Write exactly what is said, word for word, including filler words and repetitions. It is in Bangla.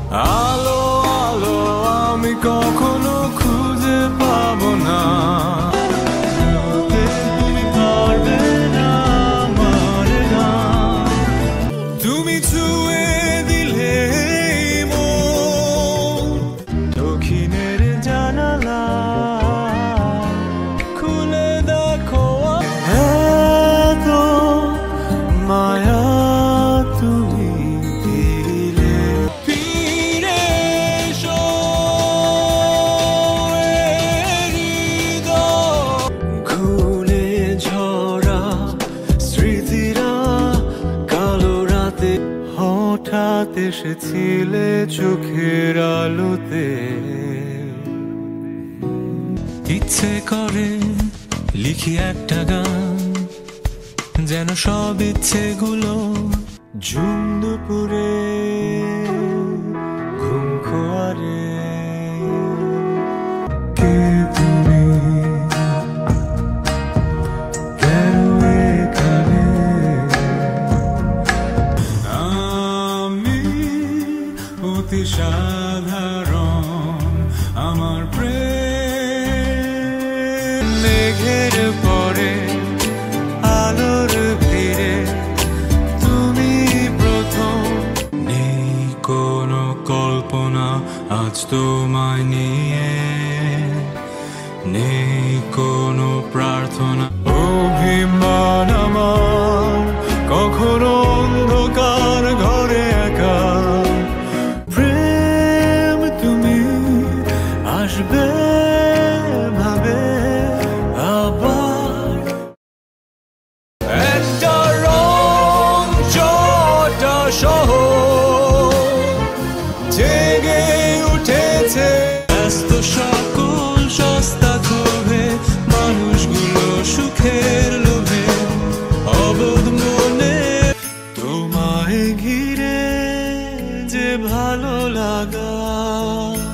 আলো আলো আমি কখনো খুঁজে পাবো না, তুমি পারবে না আমার গান। তুমি ছুঁয়ে দিলে মন, দক্ষিণের জানালা খুলে দেখো, এত মায়া তুমি দিলে। ফিরে এসো হৃদয়, খুলে ঝরা স্মৃতিরা কালো রাতে হঠাৎ এসেছিলে চোখের আলোতে। ইচ্ছে করে লিখি একটা গান, যেন সব ইচ্ছেগুলো ঝুম দুপুরে ঘুম খোয়ারে। কে তুমি, কেন এখানে? আমি অতি সাধারণ, আমার প্রেম মেঘের পরে আলোর ভিড়ে তুমি প্রথম। নেই কোনো কল্পনা আজ তোমায় নিয়ে, নেই কোনো প্রার্থনা। অভিমান আমার কখনো অন্ধকার ঘরে একা, প্রেম তুমি আসবে ভাবে আবার। একটা রং চটা শহর জেগে উঠেছে, ব্যস্ত সকল সস্তা ক্ষোভে, মানুষগুলো সুখের লোভে অবোধ মনে। তোমায় ঘিরে যে ভালো লাগা